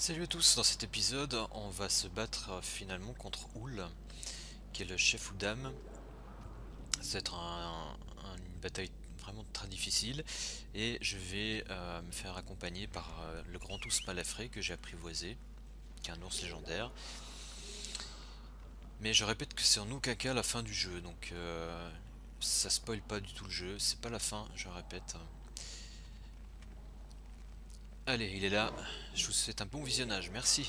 Salut à tous, dans cet épisode on va se battre finalement contre Houl, qui est le chef Oudam. Ça va être une bataille vraiment très difficile et je vais me faire accompagner par le grand ours Malafré que j'ai apprivoisé, qui est un ours légendaire. Mais je répète que c'est en Okaka la fin du jeu, donc ça spoil pas du tout le jeu, c'est pas la fin, je répète. Allez, il est là, je vous souhaite un bon visionnage, merci.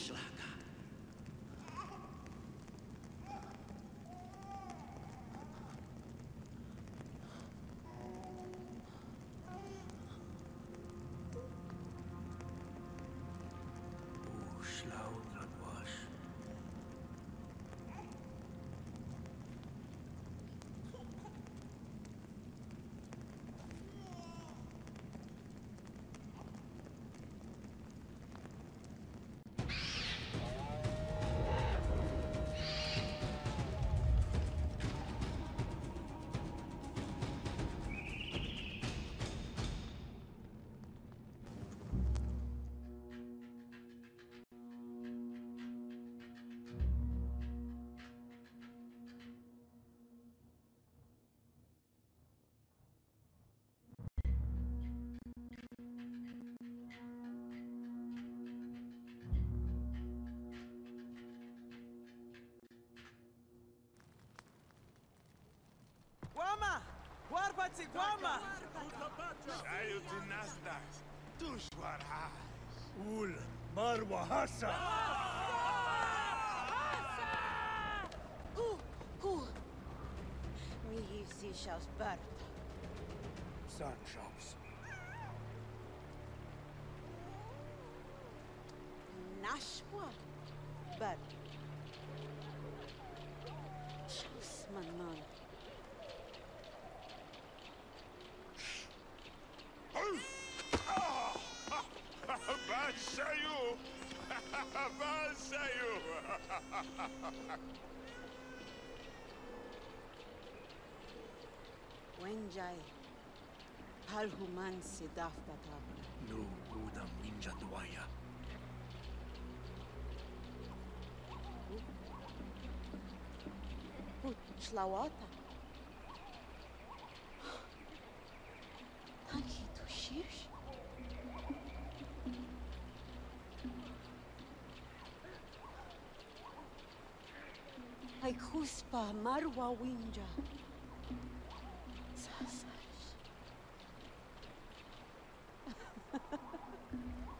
Shlaka. Guama! Guarbați Guama! Ayo dinastas, tushwara. Ul Marwa Hassa! Mihi si Berta. Sunshows. Nashwa Berta. Shaus man. Basayo! Basayo! Wenjai. Palhuman sidafta tabla. No Udam Ninja Dwaya. Shlawata. Tanki tu shish. Ay kuspa marwa winja. Sasash.